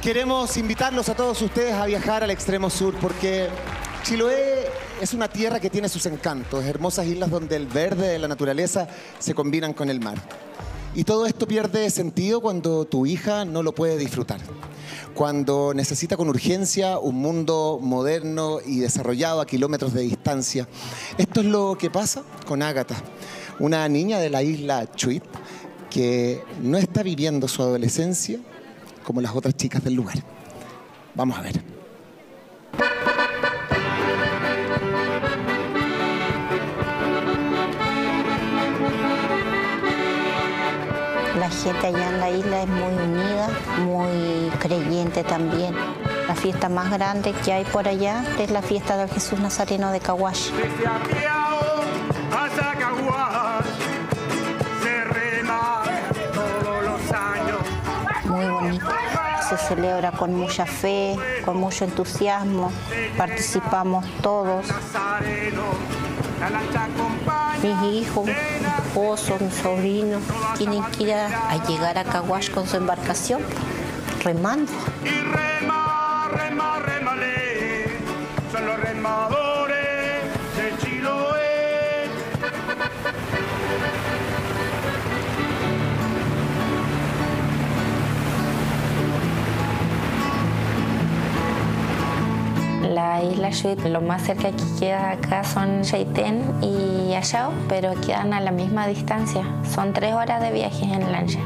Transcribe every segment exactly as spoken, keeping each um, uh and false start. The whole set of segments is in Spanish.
Queremos invitarlos a todos ustedes a viajar al extremo sur porque Chiloé es una tierra que tiene sus encantos, hermosas islas donde el verde de la naturaleza se combinan con el mar. Y todo esto pierde sentido cuando tu hija no lo puede disfrutar. Cuando necesita con urgencia un mundo moderno y desarrollado a kilómetros de distancia. Esto es lo que pasa con Ágata, una niña de la isla Chuit que no está viviendo su adolescencia como las otras chicas del lugar. Vamos a ver. La gente allá en la isla es muy unida, muy creyente también. La fiesta más grande que hay por allá es la fiesta del Jesús Nazareno de Caguash. Muy bonito. Se celebra con mucha fe, con mucho entusiasmo. Participamos todos. Mis hijos, mi esposo, mi sobrino tienen que ir a, a llegar a Caguash con su embarcación, remando. Y rema, rema, remale, son los remadores de Chiloé. La isla Chuit, lo más cerca que queda acá son Chaitén y Yashao, pero quedan a la misma distancia. Son tres horas de viaje en lancha.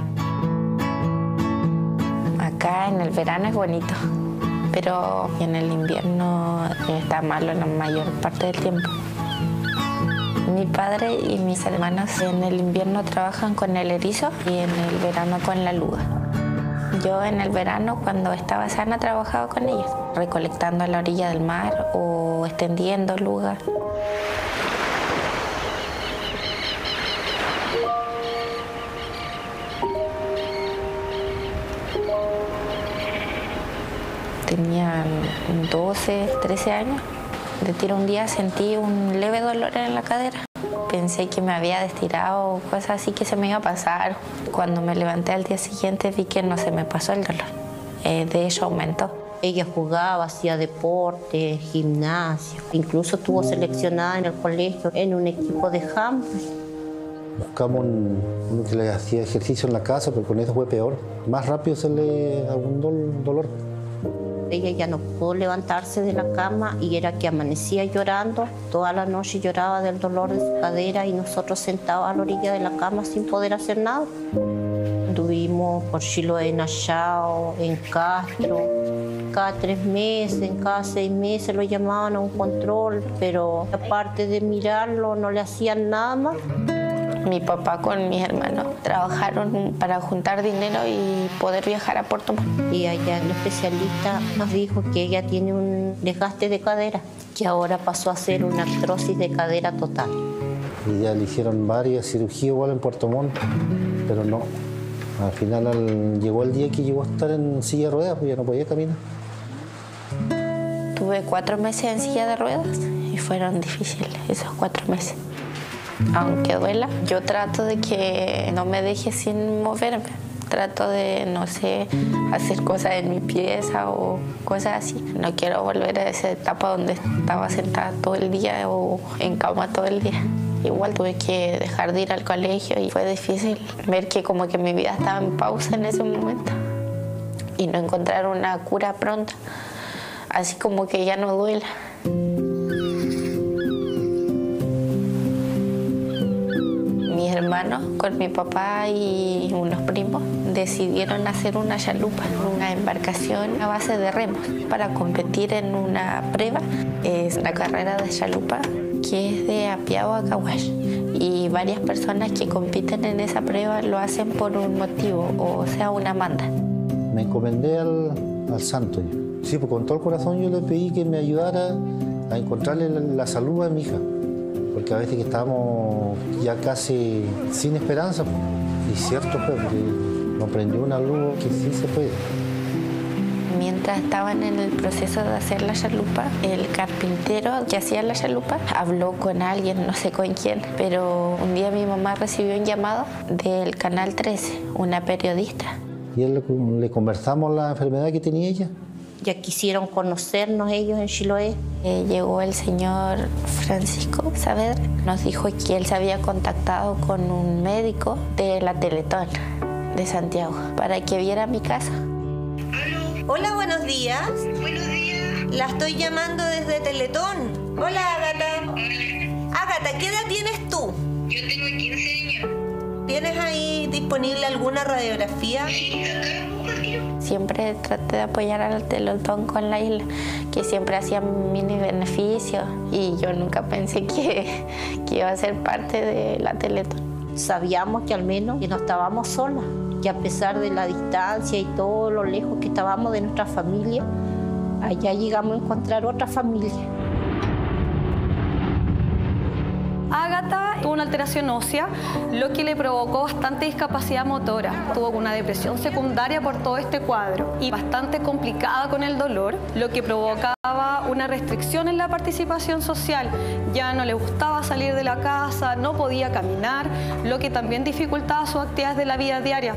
Acá en el verano es bonito, pero en el invierno está malo la mayor parte del tiempo. Mi padre y mis hermanos en el invierno trabajan con el erizo y en el verano con la luga. Yo en el verano, cuando estaba sana, trabajaba con ellos, recolectando a la orilla del mar o extendiendo lugar. Tenía doce, trece años. De tiro un día sentí un leve dolor en la cadera. Pensé que me había estirado o cosas así que se me iba a pasar. Cuando me levanté al día siguiente vi que no se me pasó el dolor. Eh, de hecho aumentó. Ella jugaba, hacía deporte, gimnasio. Incluso estuvo seleccionada en el colegio en un equipo de handball. Buscamos un, uno que le hacía ejercicio en la casa, pero con eso fue peor. Más rápido se le abundó el dolor. Ella ya no pudo levantarse de la cama y era que amanecía llorando. Toda la noche lloraba del dolor de su cadera y nosotros sentados a la orilla de la cama sin poder hacer nada. Estuvimos por Chiloé, en Yashao, en Castro. Cada tres meses, en cada seis meses lo llamaban a un control, pero aparte de mirarlo no le hacían nada más. Mi papá con mis hermanos trabajaron para juntar dinero y poder viajar a Puerto Montt. Y allá el especialista nos dijo que ella tiene un desgaste de cadera, que ahora pasó a ser una artrosis de cadera total. Y ya le hicieron varias cirugías igual en Puerto Montt, pero no. Al final al, llegó el día que llegó a estar en silla de ruedas, pues ya no podía caminar. Tuve cuatro meses en silla de ruedas y fueron difíciles esos cuatro meses. Aunque duela, yo trato de que no me deje sin moverme. Trato de, no sé, hacer cosas en mi pieza o cosas así. No quiero volver a esa etapa donde estaba sentada todo el día o en cama todo el día. Igual tuve que dejar de ir al colegio y fue difícil ver que como que mi vida estaba en pausa en ese momento y no encontrar una cura pronta, así como que ya no duela. Mis hermanos, con mi papá y unos primos, decidieron hacer una chalupa, una embarcación a base de remos, para competir en una prueba. Es una carrera de chalupa que es de Apiao a Caguash. Y varias personas que compiten en esa prueba lo hacen por un motivo, o sea, una manda. Me encomendé al, al santo. Sí, pues con todo el corazón yo le pedí que me ayudara a encontrarle la, la salud a mi hija. Porque a veces que estábamos ya casi sin esperanza. Y cierto fue, porque nos prendió una luz que sí se puede. Mientras estaban en el proceso de hacer la chalupa, el carpintero que hacía la chalupa habló con alguien, no sé con quién, pero un día mi mamá recibió un llamado del Canal trece, una periodista, y él, le conversamos la enfermedad que tenía ella. Ya quisieron conocernos ellos en Chiloé. Eh, llegó el señor Francisco Saavedra, nos dijo que él se había contactado con un médico de la Teletón de Santiago para que viera mi casa. Hola, buenos días. Buenos días. La estoy llamando desde Teletón. Hola, Ágata. Hola. Ágata, ¿qué edad tienes tú? Yo tengo quince años. ¿Tienes ahí disponible alguna radiografía? Sí, acá un partido. Siempre traté de apoyar al Teletón con la isla, que siempre hacían mini beneficios y yo nunca pensé que, que iba a ser parte de la Teletón. Sabíamos que al menos que no estábamos solas, que a pesar de la distancia y todo lo lejos que estábamos de nuestra familia, allá llegamos a encontrar otra familia. Ágata tuvo una alteración ósea, lo que le provocó bastante discapacidad motora. Tuvo una depresión secundaria por todo este cuadro y bastante complicada con el dolor, lo que provocaba una restricción en la participación social. Ya no le gustaba salir de la casa, no podía caminar, lo que también dificultaba sus actividades de la vida diaria.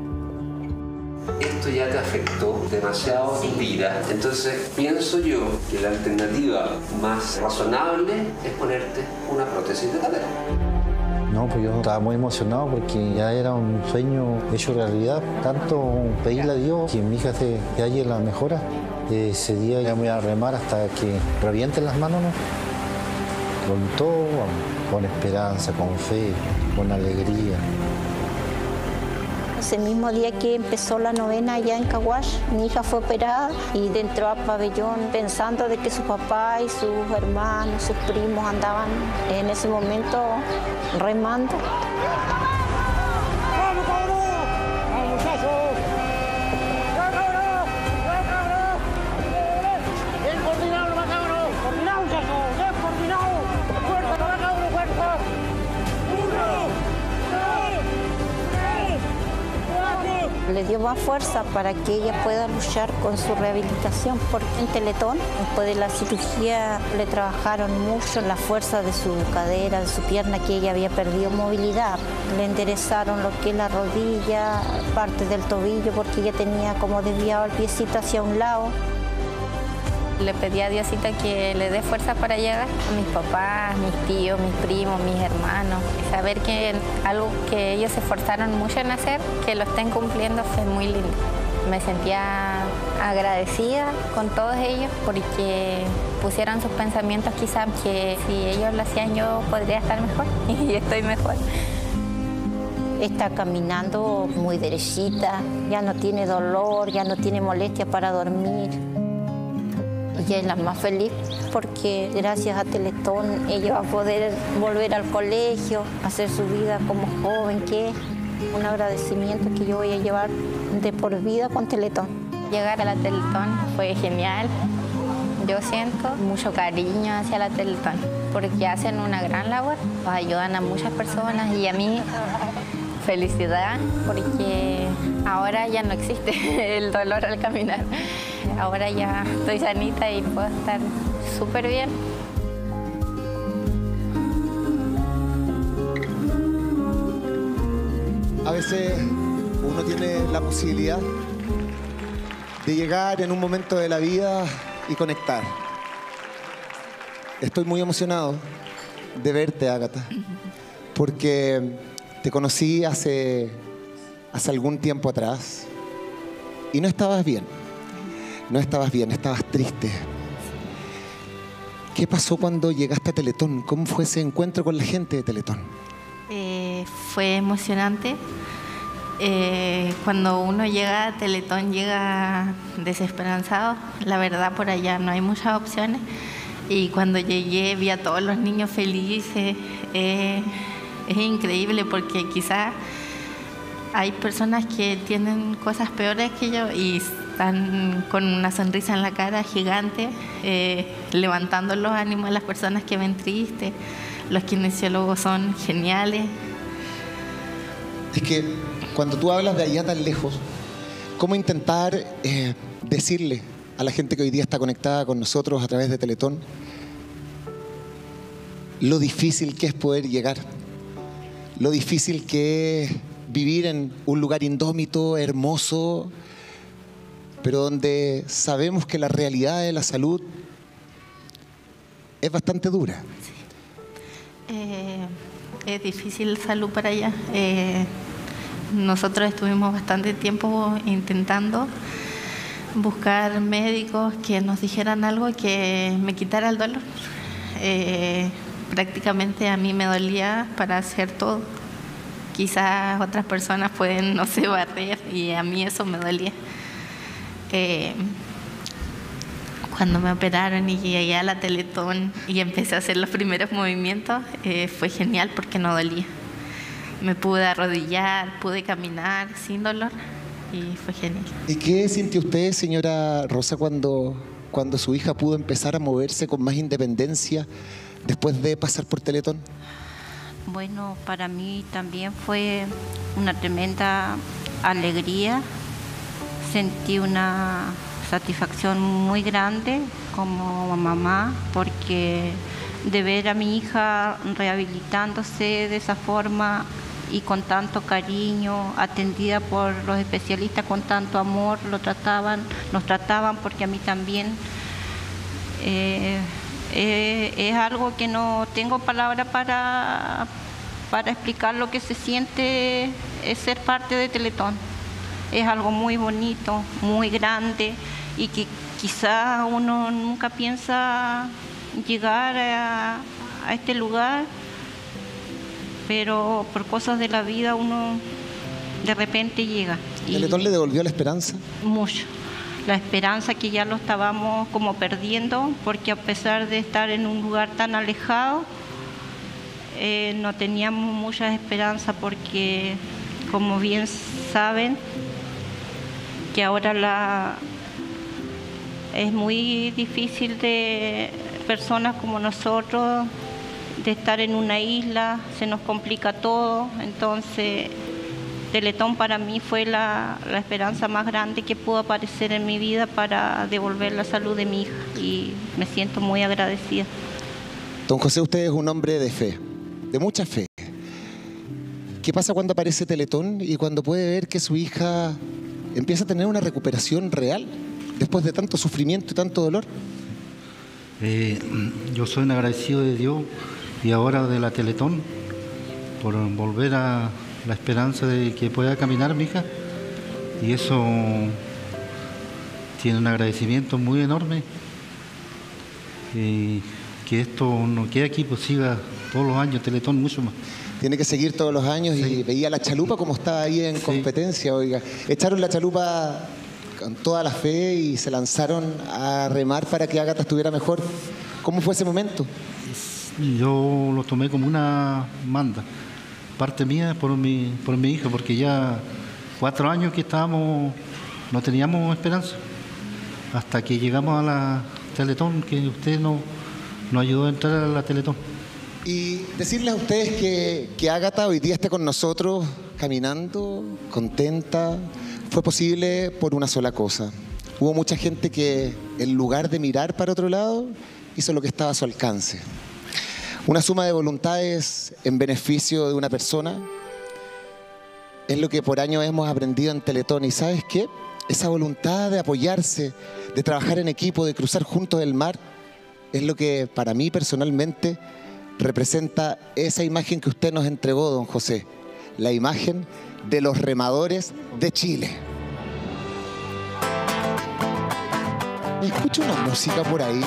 Esto ya te afectó demasiado tu vida, entonces pienso yo que la alternativa más razonable es ponerte una prótesis de cadera. No, pues yo estaba muy emocionado porque ya era un sueño hecho realidad. Tanto pedirle a Dios que mi hija se que haya la mejora. Ese día ya me voy a remar hasta que revienten las manos, ¿no? Con todo, con esperanza, con fe, con alegría. Ese mismo día que empezó la novena allá en Caguas, mi hija fue operada y entró al pabellón pensando de que su papá y sus hermanos, sus primos andaban en ese momento remando. ¡Vamos, cabrón! ¡Vamos, muchachos! ¡Ya, cabrón! ¡Ya, cabrón! ¡Bien coordinado, va, cabrón! ¡Coordinado, muchachos! ¡Bien coordinado! ¡Fuerza, va, cabrón, fuerza! ¡Uno! Le dio más fuerza para que ella pueda luchar con su rehabilitación, porque en Teletón, después de la cirugía, le trabajaron mucho la fuerza de su cadera, de su pierna, que ella había perdido movilidad. Le enderezaron lo que es la rodilla, parte del tobillo, porque ella tenía como desviado el piecito hacia un lado. Le pedí a Diosito que le dé fuerza para llegar a mis papás, mis tíos, mis primos, mis hermanos. Saber que algo que ellos se esforzaron mucho en hacer, que lo estén cumpliendo, fue muy lindo. Me sentía agradecida con todos ellos porque pusieron sus pensamientos quizás que si ellos lo hacían yo podría estar mejor y estoy mejor. Está caminando muy derechita, ya no tiene dolor, ya no tiene molestia para dormir. Ella es la más feliz porque gracias a Teletón ella va a poder volver al colegio, hacer su vida como joven que es. Un agradecimiento que yo voy a llevar de por vida con Teletón. Llegar a la Teletón fue genial. Yo siento mucho cariño hacia la Teletón porque hacen una gran labor, ayudan a muchas personas y a mí felicidad porque ahora ya no existe el dolor al caminar. Ahora ya estoy sanita y puedo estar súper bien. A veces uno tiene la posibilidad de llegar en un momento de la vida y conectar. Estoy muy emocionado de verte, Ágata, porque te conocí hace, hace algún tiempo atrás y no estabas bien. No estabas bien, estabas triste. ¿Qué pasó cuando llegaste a Teletón? ¿Cómo fue ese encuentro con la gente de Teletón? Eh, fue emocionante. Eh, cuando uno llega a Teletón llega desesperanzado. La verdad, por allá no hay muchas opciones. Y cuando llegué vi a todos los niños felices. Eh, es increíble porque quizás hay personas que tienen cosas peores que yo y están con una sonrisa en la cara gigante, eh, levantando los ánimos a las personas que ven tristes. Los kinesiólogos son geniales. Es que cuando tú hablas de allá tan lejos, ¿cómo intentar eh, decirle a la gente que hoy día está conectada con nosotros a través de Teletón lo difícil que es poder llegar? Lo difícil que es vivir en un lugar indómito, hermoso, pero donde sabemos que la realidad de la salud es bastante dura. Sí. Eh, es difícil salud para allá. Eh, nosotros estuvimos bastante tiempo intentando buscar médicos que nos dijeran algo que me quitara el dolor. Eh, prácticamente a mí me dolía para hacer todo. Quizás otras personas pueden, no sé, barrer, y a mí eso me dolía. Eh, cuando me operaron y llegué a la Teletón y empecé a hacer los primeros movimientos, eh, fue genial porque no dolía. Me pude arrodillar, pude caminar sin dolor y fue genial. ¿Y qué sintió usted, señora Rosa, cuando, cuando su hija pudo empezar a moverse con más independencia después de pasar por Teletón? Bueno, para mí también fue una tremenda alegría. Sentí una satisfacción muy grande como mamá, porque de ver a mi hija rehabilitándose de esa forma y con tanto cariño, atendida por los especialistas con tanto amor, lo trataban, nos trataban, porque a mí también eh, eh, es algo que no tengo palabra para, para explicar lo que se siente es ser parte de Teletón. Es algo muy bonito, muy grande, y que quizá uno nunca piensa llegar a, a este lugar, pero por cosas de la vida uno de repente llega. ¿Teletón le devolvió la esperanza? Mucho. La esperanza que ya lo estábamos como perdiendo, porque a pesar de estar en un lugar tan alejado, eh, no teníamos mucha esperanza, porque como bien saben, que ahora la, es muy difícil de personas como nosotros de estar en una isla, se nos complica todo. Entonces Teletón para mí fue la, la esperanza más grande que pudo aparecer en mi vida para devolver la salud de mi hija, y me siento muy agradecida. Don José, usted es un hombre de fe, de mucha fe. ¿Qué pasa cuando aparece Teletón y cuando puede ver que su hija empieza a tener una recuperación real después de tanto sufrimiento y tanto dolor? Eh, yo soy un agradecido de Dios y ahora de la Teletón por volver a la esperanza de que pueda caminar mi hija, y eso tiene un agradecimiento muy enorme, y que esto no quede aquí, pues siga todos los años Teletón, mucho más. Tiene que seguir todos los años. Sí. Y veía la chalupa como estaba ahí en sí. competencia, oiga. Echaron la chalupa con toda la fe y se lanzaron a remar para que Ágata estuviera mejor. ¿Cómo fue ese momento? Yo lo tomé como una manda, parte mía por mi, por mi hija, porque ya cuatro años que estábamos, no teníamos esperanza, hasta que llegamos a la Teletón, que usted nos, nos ayudó a entrar a la Teletón. Y decirles a ustedes que, que Ágata hoy día esté con nosotros, caminando, contenta, fue posible por una sola cosa. Hubo mucha gente que, en lugar de mirar para otro lado, hizo lo que estaba a su alcance. Una suma de voluntades en beneficio de una persona es lo que por años hemos aprendido en Teletón. ¿Y sabes qué? Esa voluntad de apoyarse, de trabajar en equipo, de cruzar juntos el mar, es lo que para mí personalmente representa esa imagen que usted nos entregó, don José, la imagen de los remadores de Chile. ¿Escucho una música por ahí?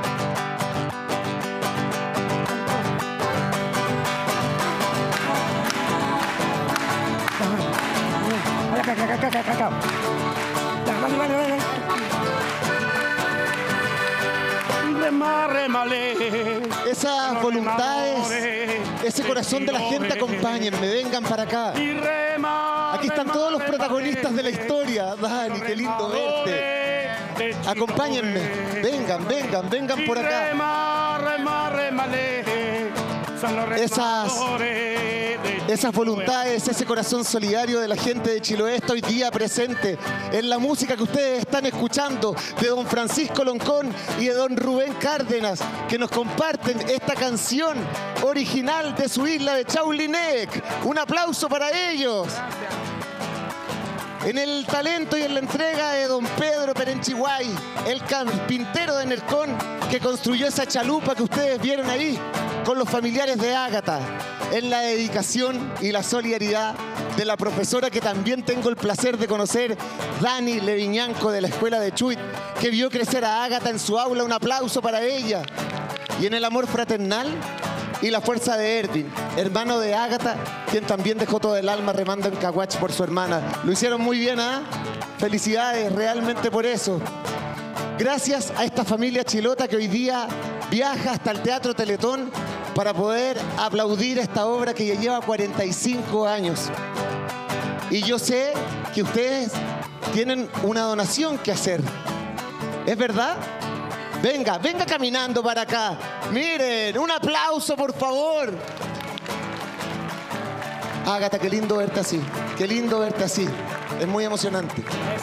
Esas voluntades, ese corazón de la gente, acompáñenme, vengan para acá. Aquí están todos los protagonistas de la historia. Dani, qué lindo verte. Acompáñenme, vengan, vengan, vengan por acá. Esas esas voluntades, ese corazón solidario de la gente de Chiloé está hoy día presente en la música que ustedes están escuchando de don Francisco Loncón y de don Rubén Cárdenas, que nos comparten esta canción original de su isla de Chaulineck. Un aplauso para ellos. En el talento y en la entrega de don Pedro Perenchiguay, el carpintero de Nercón, que construyó esa chalupa que ustedes vieron ahí con los familiares de Ágata. En la dedicación y la solidaridad de la profesora que también tengo el placer de conocer, Dani Leviñanco, de la Escuela de Chuit, que vio crecer a Ágata en su aula. Un aplauso para ella. Y en el amor fraternal y la fuerza de Erwin, hermano de Ágata, quien también dejó todo el alma remando en Caguach por su hermana. Lo hicieron muy bien, ¿ah? Felicidades realmente por eso. Gracias a esta familia chilota que hoy día viaja hasta el Teatro Teletón para poder aplaudir esta obra que ya lleva cuarenta y cinco años. Y yo sé que ustedes tienen una donación que hacer. ¿Es verdad? Venga, venga caminando para acá. Miren, un aplauso, por favor. Ágata, qué lindo verte así. Qué lindo verte así. Es muy emocionante.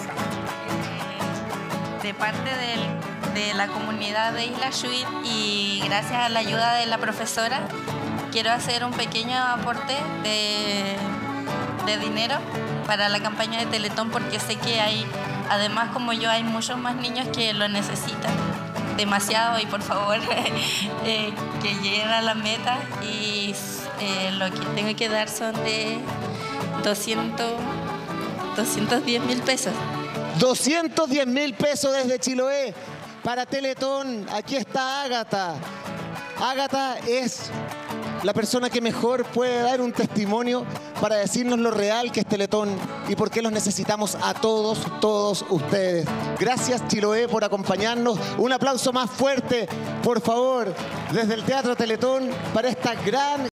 De parte del, de la comunidad de Isla Chuit y gracias a la ayuda de la profesora, quiero hacer un pequeño aporte de, de dinero para la campaña de Teletón, porque sé que hay, además como yo, hay muchos más niños que lo necesitan demasiado, y por favor eh, que lleguen a la meta, y eh, lo que tengo que dar son de doscientos diez mil pesos. doscientos diez mil pesos desde Chiloé para Teletón. Aquí está Ágata. Ágata es la persona que mejor puede dar un testimonio para decirnos lo real que es Teletón y por qué los necesitamos a todos, todos ustedes. Gracias, Chiloé, por acompañarnos. Un aplauso más fuerte, por favor, desde el Teatro Teletón para esta gran